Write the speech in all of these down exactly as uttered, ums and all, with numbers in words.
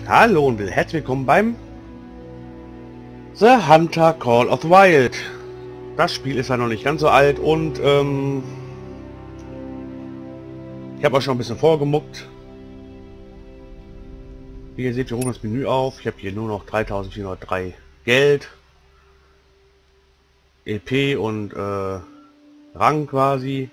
Hallo und herzlich willkommen beim The Hunter Call of the Wild. Das Spiel ist ja noch nicht ganz so alt und ähm, ich habe auch schon ein bisschen vorgemuckt. Wie ihr seht, wir rufen das Menü auf. Ich habe hier nur noch dreitausendvierhundertdrei Geld, E P und äh, Rang quasi.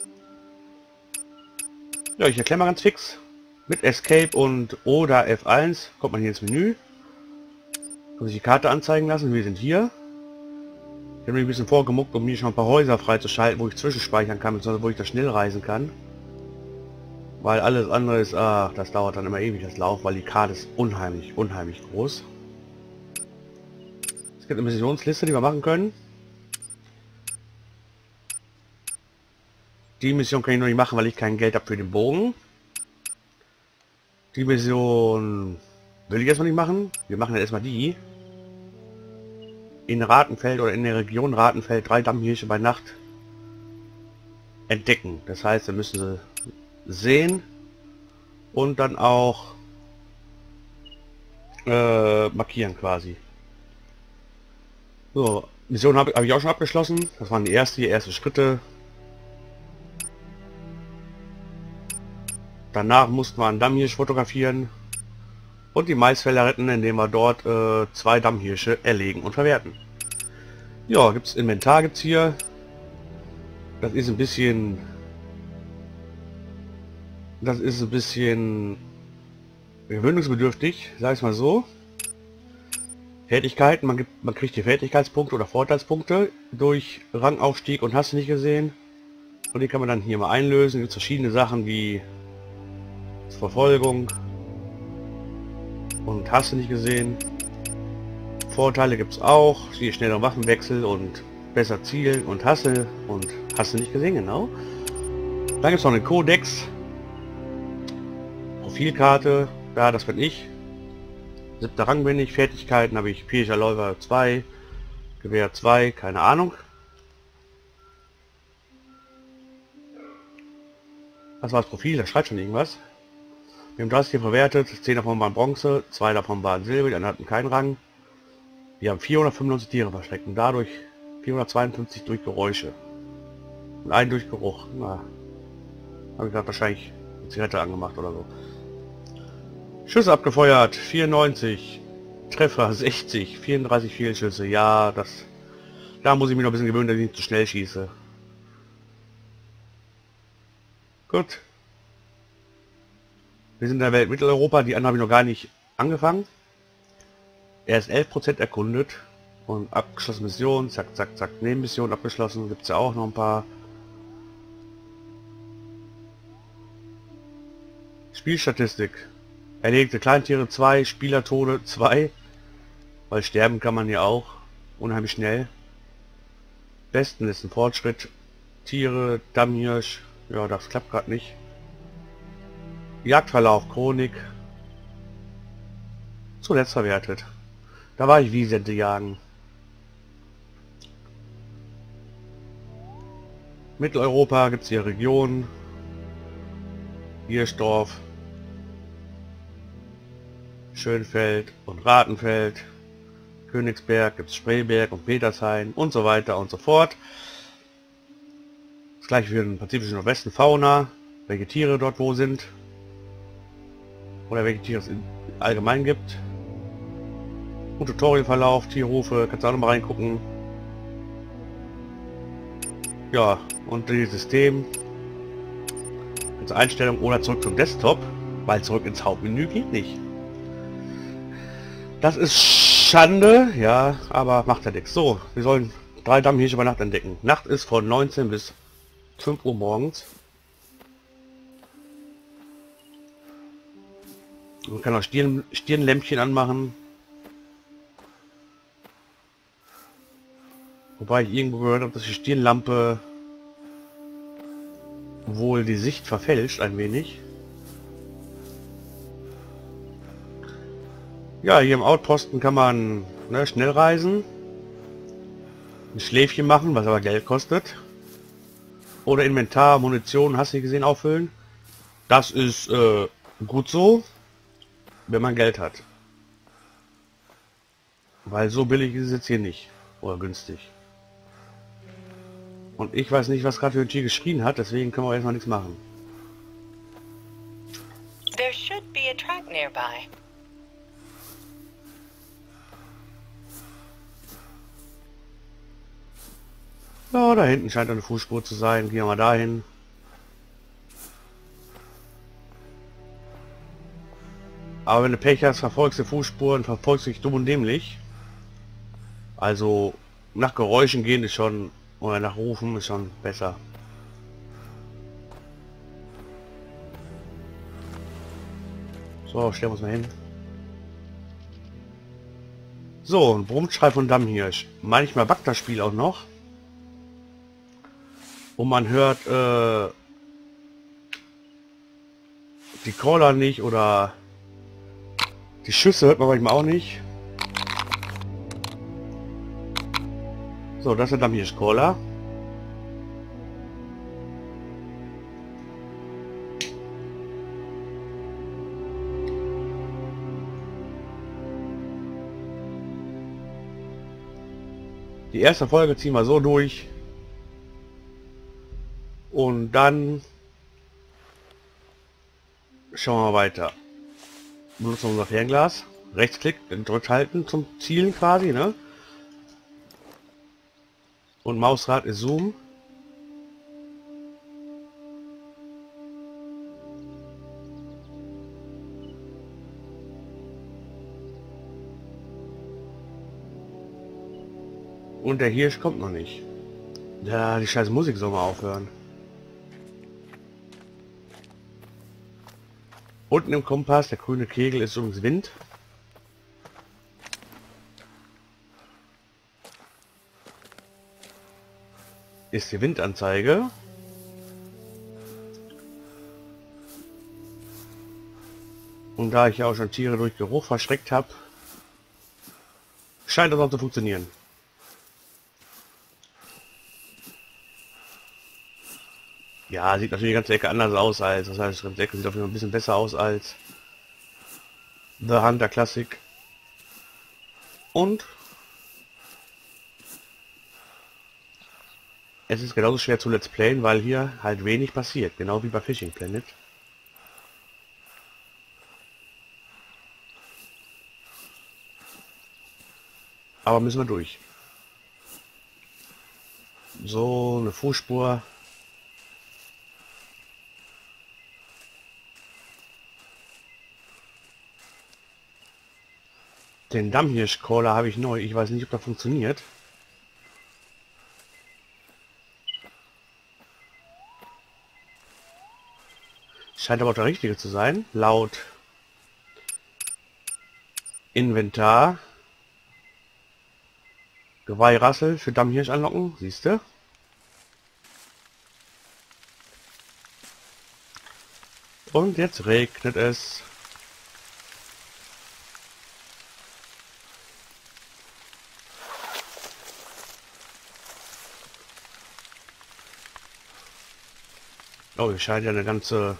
Ja, ich erkläre mal ganz fix. Mit Escape und oder F eins kommt man hier ins Menü. Kann sich die Karte anzeigen lassen. Wir sind hier. Ich habe mich ein bisschen vorgemuckt, um mir schon ein paar Häuser freizuschalten, wo ich zwischenspeichern kann, beziehungsweise wo ich da schnell reisen kann. Weil alles andere ist, ach, das dauert dann immer ewig, das Lauf, weil die Karte ist unheimlich, unheimlich groß. Es gibt eine Missionsliste, die wir machen können. Die Mission kann ich noch nicht machen, weil ich kein Geld habe für den Bogen. Die Mission will ich erstmal nicht machen. Wir machen dann erstmal die. In Ratenfeld oder in der Region Ratenfeld drei Dammhirsche bei Nacht entdecken. Das heißt, wir müssen sie sehen und dann auch äh, markieren quasi. So, Mission habe hab ich auch schon abgeschlossen. Das waren die erste, die ersten Schritte. Danach mussten wir einen Dammhirsch fotografieren und die Maisfelder retten, indem wir dort äh, zwei Dammhirsche erlegen und verwerten. Ja, gibt's Inventar gibt's hier. Das ist ein bisschen, das ist ein bisschen gewöhnungsbedürftig, sag ich mal so. Fertigkeiten, man gibt, man kriegt die Fertigkeitspunkte oder Vorteilspunkte durch Rangaufstieg und hast du nicht gesehen. Und die kann man dann hier mal einlösen. Gibt verschiedene Sachen wie Verfolgung und hast du nicht gesehen. Vorteile gibt es auch, wie schneller Waffenwechsel und besser zielen und hasse und hast du nicht gesehen, genau. Dann gibt es noch einen Kodex, Profilkarte, ja, das bin ich. Siebter Rang bin ich, Fertigkeiten habe ich Pirischer Läufer zwei, Gewehr zwei, keine Ahnung. Was war das Profil? Da schreit schon irgendwas. Wir haben das hier verwertet, zehn davon waren Bronze, zwei davon waren Silber, die anderen hatten keinen Rang. Wir haben vierhundertfünfundneunzig Tiere versteckt und dadurch vierhundertzweiundfünfzig durch Geräusche. Und einen durch Geruch. Na, habe ich gerade wahrscheinlich eine Zigarette angemacht oder so. Schüsse abgefeuert, vierundneunzig. Treffer sechzig, vierunddreißig Fehlschüsse. Ja, das, da muss ich mich noch ein bisschen gewöhnen, dass ich nicht zu schnell schieße. Gut. Wir sind in der Welt Mitteleuropa, die anderen habe ich noch gar nicht angefangen. Er ist elf Prozent erkundet und abgeschlossene Mission, zack, zack, zack, Nebenmission abgeschlossen, gibt es ja auch noch ein paar. Spielstatistik. Erlegte Kleintiere zwei, Spielertode zwei, weil sterben kann man ja auch unheimlich schnell. Besten ist ein Fortschritt. Tiere, Dammhirsch, ja, das klappt gerade nicht. Jagdverlauf, Chronik. Zuletzt verwertet. Da war ich Wiesente jagen. Mitteleuropa gibt es hier Regionen. Giersdorf, Schönfeld und Ratenfeld. Königsberg gibt es Spreeberg und Petershain und so weiter und so fort. Das gleiche für den pazifischen Nordwesten. Fauna, welche Tiere dort wo sind. Oder welche Tiere es allgemein gibt. Und Tutorialverlauf, Tierrufe, kannst du auch noch mal reingucken. Ja, und das System. Als Einstellung oder zurück zum Desktop, weil zurück ins Hauptmenü geht nicht. Das ist Schande, ja, aber macht ja nichts. So, wir sollen drei Dammhirsche bei Nacht entdecken. Nacht ist von neunzehn bis fünf Uhr morgens. Man kann auch Stirn, Stirnlämpchen anmachen. Wobei ich irgendwo gehört habe, dass die Stirnlampe wohl die Sicht verfälscht ein wenig. Ja, hier im Outposten kann man ne, schnell reisen. Ein Schläfchen machen, was aber Geld kostet. Oder Inventar, Munition, hast du gesehen, auffüllen. Das ist äh, gut so. wenn man Geld hat. Weil so billig ist es jetzt hier nicht. Oder günstig. Und ich weiß nicht, was gerade für ein Tier geschrien hat, deswegen können wir erstmal nichts machen. There should be a track nearby. Ja, da hinten scheint eine Fußspur zu sein. Gehen wir mal dahin. Aber wenn du Pech hast, verfolgst du Fußspuren, verfolgst dich dumm und dämlich. Also nach Geräuschen gehen ist schon, oder nach Rufen ist schon besser. So, stellen wir uns mal hin. So, ein Brummschrei von Dammhirsch. Manchmal backt das Spiel auch noch. Und man hört äh, die Caller nicht oder die Schüsse hört man manchmal auch nicht. So, das ist der Dammhirsch-Caller. Die erste Folge ziehen wir so durch. Und dann schauen wir weiter. Benutzen unser Fernglas. Rechtsklick, drückt halten zum Zielen quasi, ne? Und Mausrad ist Zoom. Und der Hirsch kommt noch nicht. Ja, die scheiß Musik soll mal aufhören. Unten im Kompass, der grüne Kegel ist übrigens Wind. Ist die Windanzeige. Und da ich ja auch schon Tiere durch Geruch verschreckt habe, scheint das auch zu funktionieren. Ja, sieht natürlich die ganze Ecke anders aus als, das heißt, die ganze Ecke sieht auf jeden Fall ein bisschen besser aus als The Hunter Classic. Und es ist genauso schwer zu Let's Playen, weil hier halt wenig passiert, genau wie bei Fishing Planet. Aber müssen wir durch. So, eine Fußspur. Den Dammhirsch-Caller habe ich neu. Ich weiß nicht, ob das funktioniert. Scheint aber auch der richtige zu sein. Laut Inventar. Geweihrassel für Dammhirsch anlocken. Siehst du? Und jetzt regnet es. Oh, hier scheint ja eine ganze...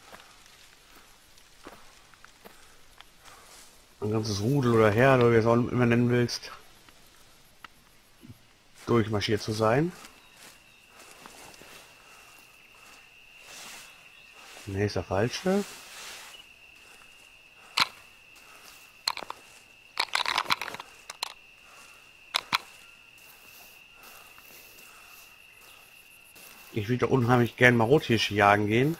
ein ganzes Rudel oder Herde, oder wie du es auch immer nennen willst, durchmarschiert zu sein. Ne, ist der falsche. Ich würde unheimlich gern mal Rothirsche jagen gehen.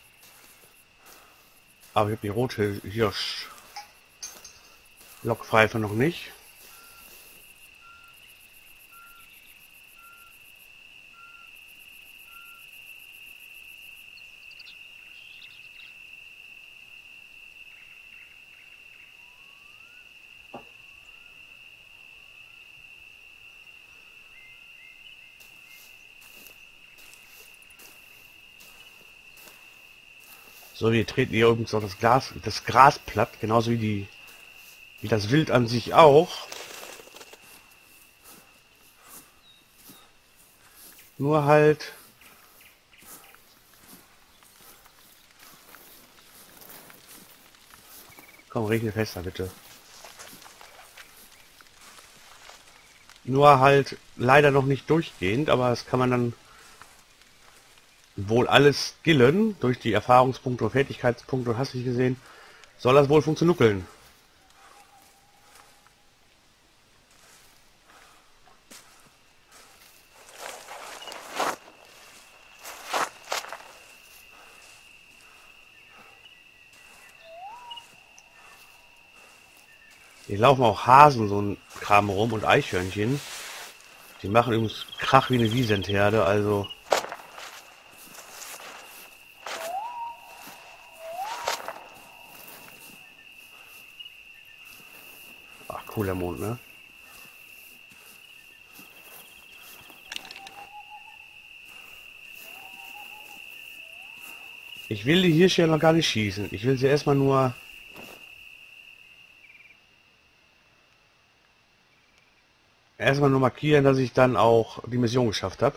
Aber ich habe die Rothirsch Lockpfeife noch nicht. So, wir treten hier übrigens auch das Glas, das Gras platt, genauso wie die, wie das Wild an sich auch. Nur halt Komm, regne fester, bitte. Nur halt leider noch nicht durchgehend, aber das kann man dann wohl alles skillen durch die Erfahrungspunkte und Fertigkeitspunkte und hast nicht gesehen, soll das wohl funktionieren. Hier laufen auch Hasen so ein Kram rum und Eichhörnchen. Die machen übrigens Krach wie eine Wiesentherde, also... Ach, cooler Mond, ne? Ich will die Hirsche ja noch gar nicht schießen. Ich will sie erstmal nur... Erstmal nur markieren, dass ich dann auch die Mission geschafft habe.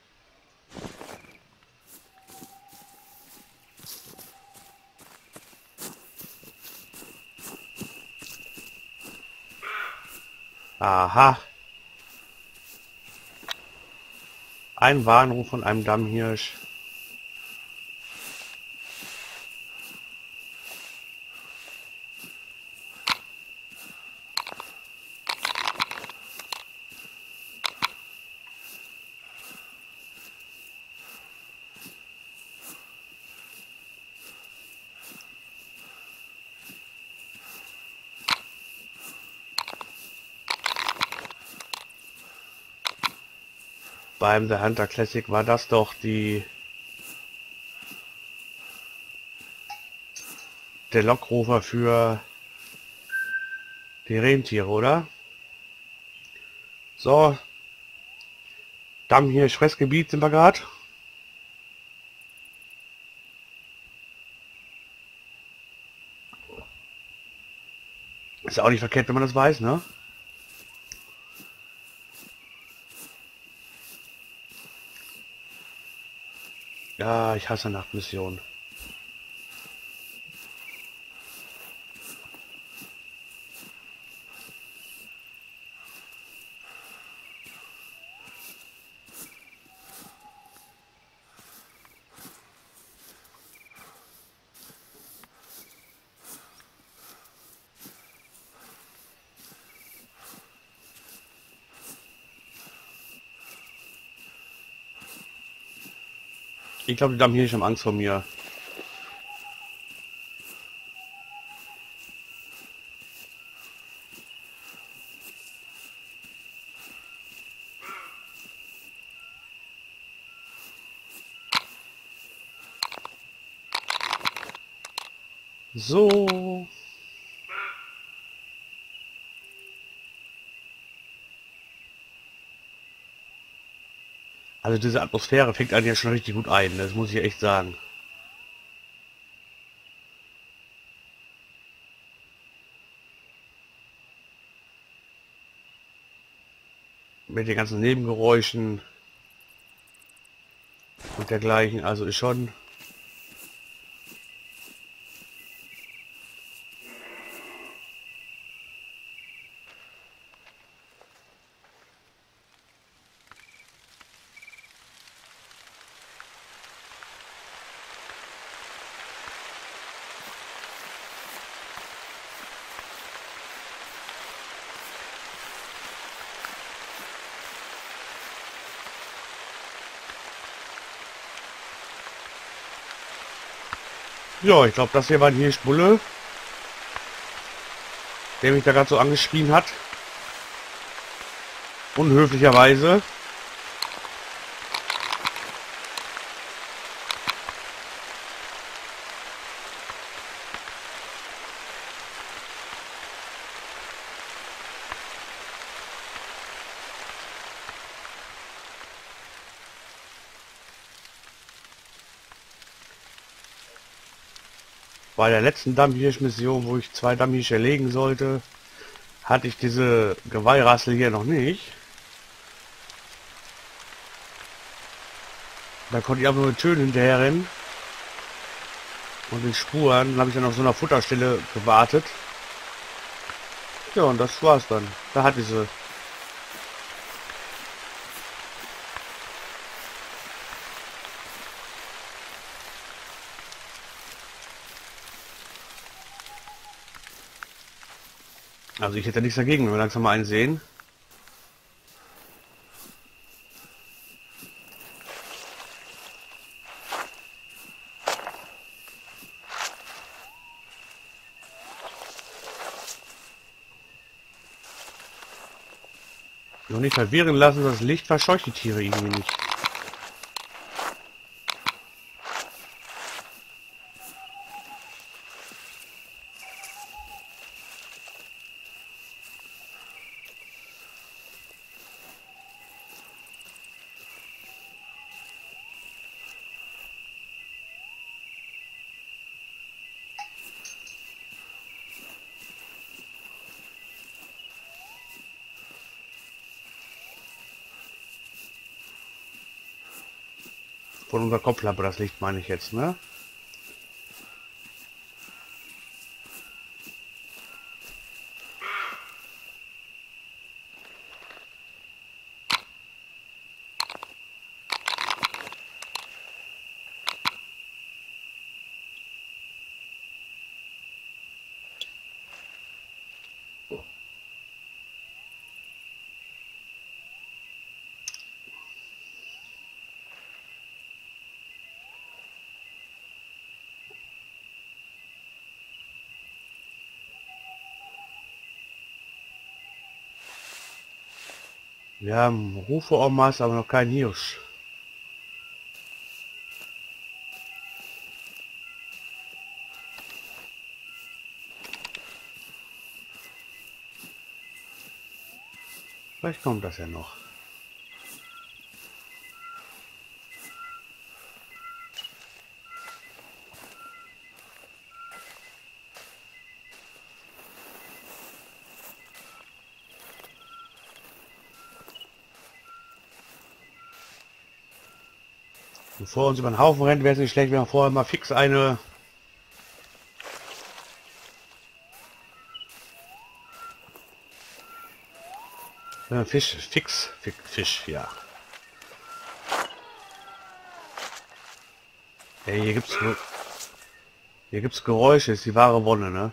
Aha. Ein Warnruf von einem Dammhirsch. Beim The Hunter Classic war das doch die der Lockrufer für die Rentiere, oder? So, Dammhirsch Fressgebiet sind wir gerade. Ist auch nicht verkehrt, wenn man das weiß, ne? Ja, ich hasse Nachtmissionen. Ich glaube, die Dammhirsche haben Angst vor mir. So. Also diese Atmosphäre fängt einen ja schon richtig gut ein, das muss ich echt sagen. Mit den ganzen Nebengeräuschen und dergleichen, also ist schon... Ja, ich glaube, das hier war ein Hirschbulle, der mich da gerade so angeschrien hat. Unhöflicherweise. Bei der letzten Dammhirsch-Mission, wo ich zwei Dammhirsche erlegen sollte, hatte ich diese Geweihrassel hier noch nicht. Da konnte ich einfach nur mit Tönen hinterher rennen. Und den Spuren habe ich dann auf so einer Futterstelle gewartet. Ja, und das war's dann. Da hat diese. Also ich hätte nichts dagegen, wenn wir langsam mal einen sehen. Noch nicht verwirren lassen, das Licht verscheucht die Tiere irgendwie nicht. Von unserer Kopflampe das Licht meine ich jetzt, ne? Wir haben Rufe en masse, aber noch kein Hirsch. Vielleicht kommt das ja noch. Bevor uns über den Haufen rennt, wäre es nicht schlecht, wenn wir vorher mal fix eine äh, Fisch, fix, fix, Fisch, ja. Ey, hier gibt's hier gibt's Geräusche, ist die wahre Wonne, ne?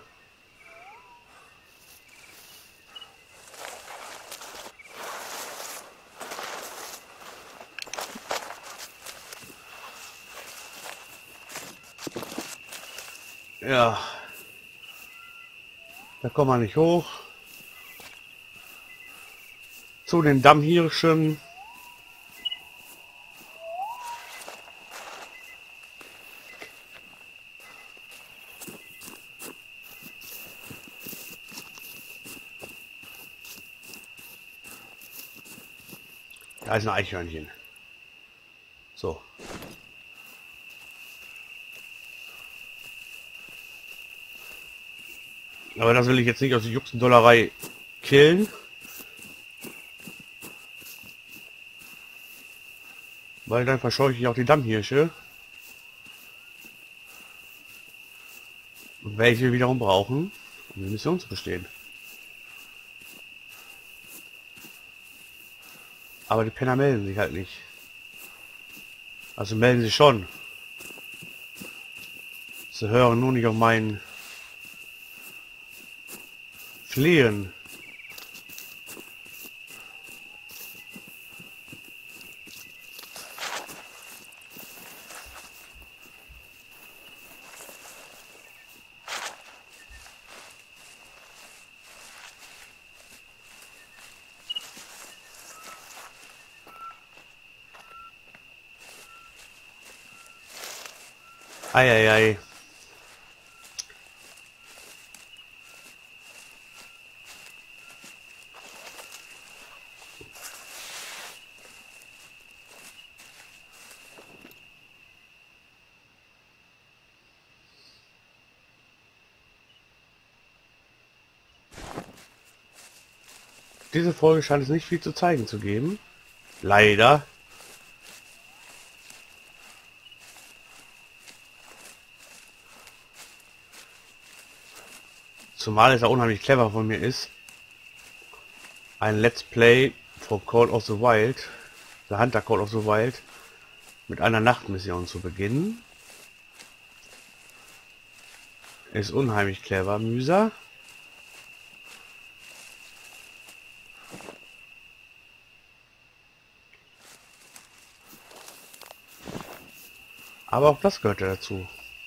Ja, da kommen wir nicht hoch. Zu den Dammhirschen. Da ist ein Eichhörnchen. So. Aber das will ich jetzt nicht aus der Juxendollerei killen. Weil dann verscheuche ich auch die Dammhirsche. Welche wir wiederum brauchen, um die Mission zu bestehen. Aber die Penner melden sich halt nicht. Also melden sie schon. Sie hören nur nicht auf meinen Flehen. Eieiei. Diese Folge scheint es nicht viel zu zeigen zu geben. Leider. Zumal es ja unheimlich clever von mir ist, ein Let's Play von Call of the Wild, The Hunter Call of the Wild, mit einer Nachtmission zu beginnen. Ist unheimlich clever, Müser. Aber auch das gehört ja dazu.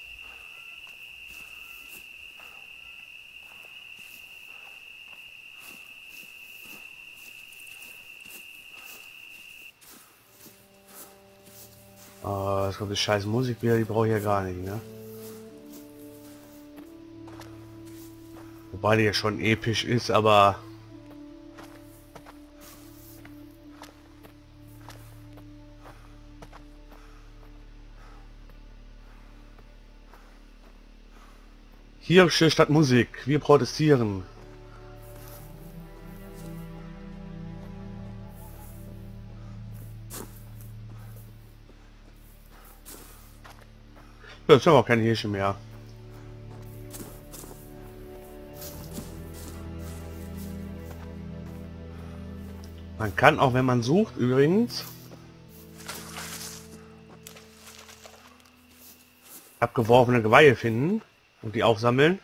Oh, das kommt die scheiß Musik wieder, die brauche ich ja gar nicht, ne? Wobei die ja schon episch ist, aber... Hirsche statt Musik, wir protestieren. Jetzt haben wir auch keine Hirsche mehr. Man kann auch, wenn man sucht, übrigens abgeworfene Geweihe finden und die aufsammeln.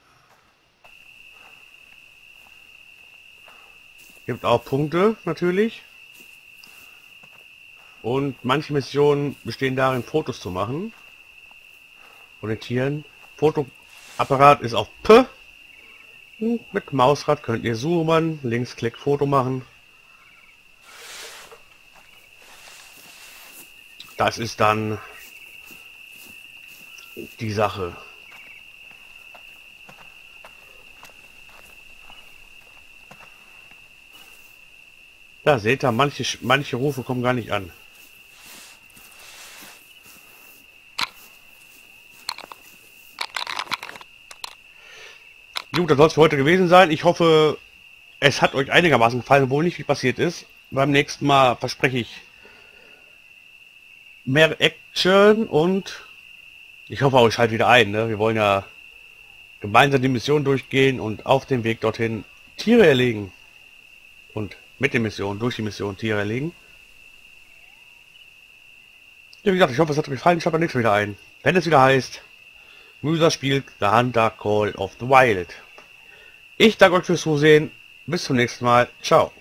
Gibt auch Punkte natürlich. Und manche Missionen bestehen darin, Fotos zu machen. Von den Tieren. Fotoapparat ist auf P. Und mit Mausrad könnt ihr zoomen, Linksklick Foto machen. Das ist dann die Sache. Da seht ihr, manche, manche Rufe kommen gar nicht an. Gut, das soll es für heute gewesen sein. Ich hoffe, es hat euch einigermaßen gefallen, obwohl nicht viel passiert ist. Beim nächsten Mal verspreche ich mehr Action und ich hoffe, euch halt wieder ein. Ne? Wir wollen ja gemeinsam die Mission durchgehen und auf dem Weg dorthin Tiere erlegen. Und mit der Mission, durch die Mission Tiere erlegen. Ja, wie gesagt, ich hoffe, es hat euch gefallen. Schaut beim nächsten Mal wieder ein. Wenn es wieder heißt, Müser spielt The Hunter Call of the Wild. Ich danke euch fürs Zusehen. Bis zum nächsten Mal. Ciao.